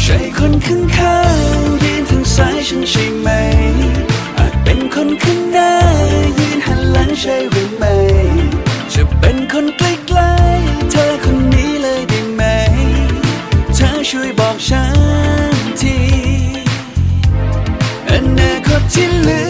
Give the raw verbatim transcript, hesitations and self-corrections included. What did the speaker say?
ช่คนข้างข้างยืนทางซ้ายฉันใช่ไหมอาจเป็นคนข้างหน้ายืนหันหลังใช่หรือไม่จะเป็นคนใกล้ๆเธอคนนี้เลยได้ไหมเธอช่วยบอกฉันทีอนาคตที่เหลือ